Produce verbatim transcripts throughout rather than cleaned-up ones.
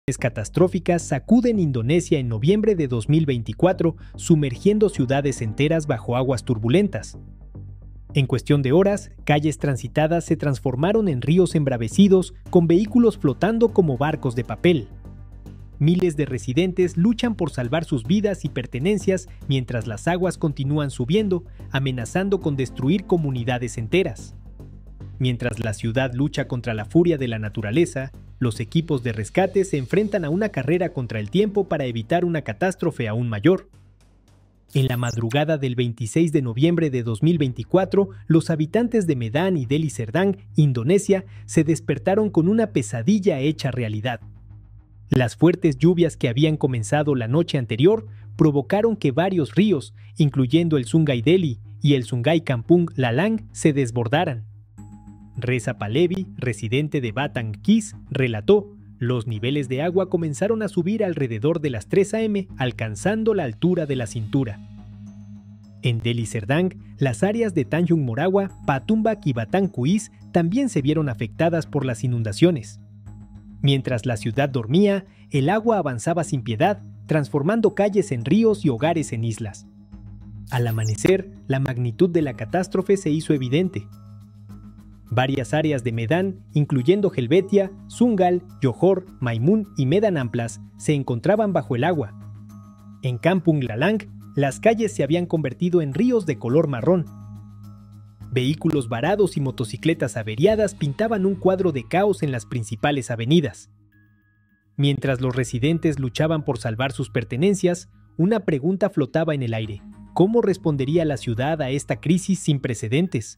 Catastróficas sacuden Indonesia en noviembre de dos mil veinticuatro, sumergiendo ciudades enteras bajo aguas turbulentas. En cuestión de horas, calles transitadas se transformaron en ríos embravecidos, con vehículos flotando como barcos de papel. Miles de residentes luchan por salvar sus vidas y pertenencias mientras las aguas continúan subiendo, amenazando con destruir comunidades enteras. Mientras la ciudad lucha contra la furia de la naturaleza, los equipos de rescate se enfrentan a una carrera contra el tiempo para evitar una catástrofe aún mayor. En la madrugada del veintiséis de noviembre de dos mil veinticuatro, los habitantes de Medan y Deli Serdang, Indonesia, se despertaron con una pesadilla hecha realidad. Las fuertes lluvias que habían comenzado la noche anterior provocaron que varios ríos, incluyendo el Sungai Deli y el Sungai Kampung Lalang, se desbordaran. Reza Pahlavi, residente de Batang Kis, relató: los niveles de agua comenzaron a subir alrededor de las tres a eme, alcanzando la altura de la cintura. En Deli Serdang, las áreas de Tanjung Morawa, Patumbak y Batang Kuis también se vieron afectadas por las inundaciones. Mientras la ciudad dormía, el agua avanzaba sin piedad, transformando calles en ríos y hogares en islas. Al amanecer, la magnitud de la catástrofe se hizo evidente. Varias áreas de Medan, incluyendo Helvetia, Sungal, Johor, Maimun y Medan Amplas, se encontraban bajo el agua. En Kampung Lalang, las calles se habían convertido en ríos de color marrón. Vehículos varados y motocicletas averiadas pintaban un cuadro de caos en las principales avenidas. Mientras los residentes luchaban por salvar sus pertenencias, una pregunta flotaba en el aire: ¿cómo respondería la ciudad a esta crisis sin precedentes?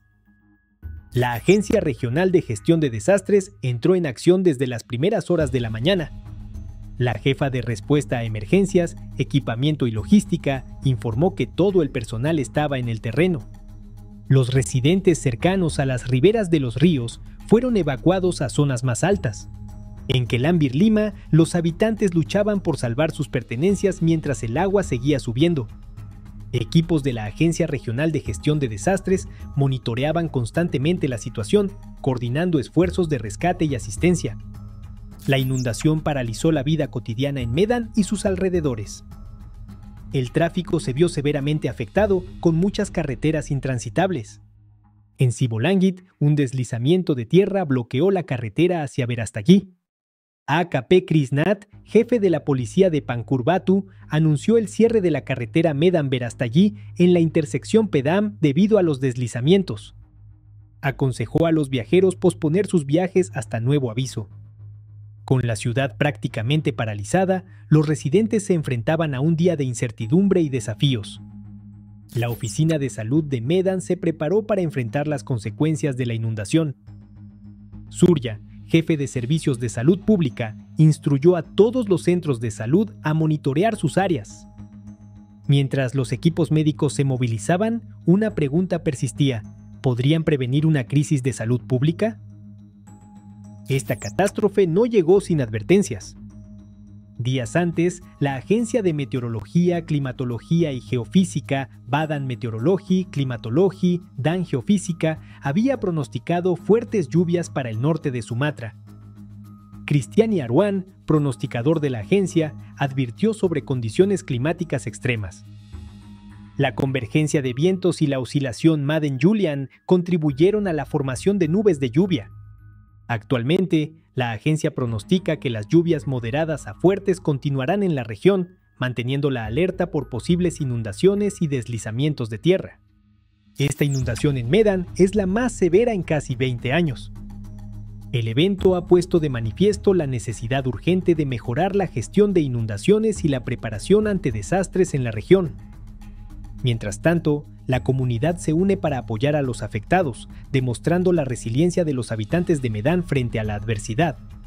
La Agencia Regional de Gestión de Desastres entró en acción desde las primeras horas de la mañana. La jefa de respuesta a emergencias, equipamiento y logística informó que todo el personal estaba en el terreno. Los residentes cercanos a las riberas de los ríos fueron evacuados a zonas más altas. En Kelambir, Lima, los habitantes luchaban por salvar sus pertenencias mientras el agua seguía subiendo. Equipos de la Agencia Regional de Gestión de Desastres monitoreaban constantemente la situación, coordinando esfuerzos de rescate y asistencia. La inundación paralizó la vida cotidiana en Medan y sus alrededores. El tráfico se vio severamente afectado, con muchas carreteras intransitables. En Sibolangit, un deslizamiento de tierra bloqueó la carretera hacia Berastagi. A K P Krisnat, jefe de la policía de Pangkor Batu, anunció el cierre de la carretera Medan-Berastagi en la intersección Pedam debido a los deslizamientos. Aconsejó a los viajeros posponer sus viajes hasta nuevo aviso. Con la ciudad prácticamente paralizada, los residentes se enfrentaban a un día de incertidumbre y desafíos. La Oficina de Salud de Medan se preparó para enfrentar las consecuencias de la inundación. Surya, jefe de Servicios de Salud Pública, instruyó a todos los centros de salud a monitorear sus áreas. Mientras los equipos médicos se movilizaban, una pregunta persistía: ¿podrían prevenir una crisis de salud pública? Esta catástrofe no llegó sin advertencias. Días antes, la Agencia de Meteorología, Climatología y Geofísica, Badan Meteorology, Climatology, Dan Geofísica, había pronosticado fuertes lluvias para el norte de Sumatra. Kristiani Arwan, pronosticador de la agencia, advirtió sobre condiciones climáticas extremas. La convergencia de vientos y la oscilación Madden-Julian contribuyeron a la formación de nubes de lluvia. Actualmente, la agencia pronostica que las lluvias moderadas a fuertes continuarán en la región, manteniendo la alerta por posibles inundaciones y deslizamientos de tierra. Esta inundación en Medan es la más severa en casi veinte años. El evento ha puesto de manifiesto la necesidad urgente de mejorar la gestión de inundaciones y la preparación ante desastres en la región. Mientras tanto, la comunidad se une para apoyar a los afectados, demostrando la resiliencia de los habitantes de Medan frente a la adversidad.